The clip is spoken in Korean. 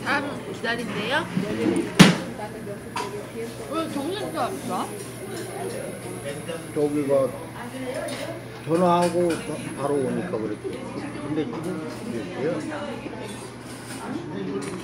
사람 기다린대요? 왜 정신줄 알았어? 저기가 전화하고 바로 오니까 그랬지. 근데 지금 그랬어요.